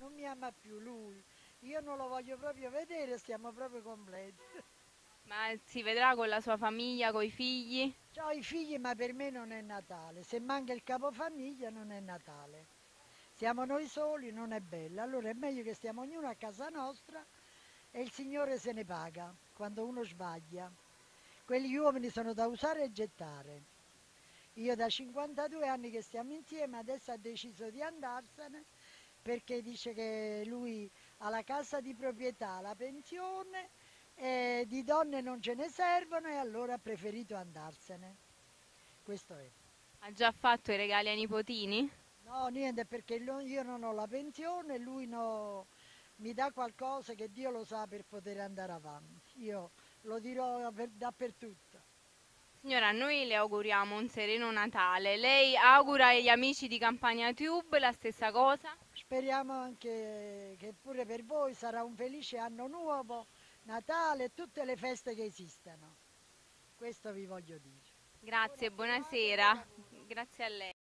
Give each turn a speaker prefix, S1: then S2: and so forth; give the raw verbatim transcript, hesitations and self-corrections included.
S1: non mi ama più lui. Io non lo voglio proprio vedere, stiamo proprio completi.
S2: Ma si vedrà con la sua famiglia, con i figli?
S1: Ho i figli, ma per me non è Natale. Se manca il capofamiglia non è Natale. Siamo noi soli, non è bello. Allora è meglio che stiamo ognuno a casa nostra e il Signore se ne paga quando uno sbaglia. Quegli uomini sono da usare e gettare. Io da cinquantadue anni che stiamo insieme, adesso ha deciso di andarsene perché dice che lui ha la casa di proprietà, la pensione, e di donne non ce ne servono e allora ha preferito andarsene. Questo è.
S2: Ha già fatto i regali ai nipotini?
S1: No, niente, perché lo- io non ho la pensione, lui no, mi dà qualcosa che Dio lo sa per poter andare avanti. Io lo dirò per- dappertutto.
S2: Signora, noi le auguriamo un sereno Natale. Lei augura agli amici di Campania Tube la stessa cosa?
S1: Speriamo anche che pure per voi sarà un felice anno nuovo, Natale e tutte le feste che esistano. Questo vi voglio dire.
S2: Grazie,
S1: Buona serata e buon
S2: buonasera.
S1: lavoro.
S2: Grazie a lei.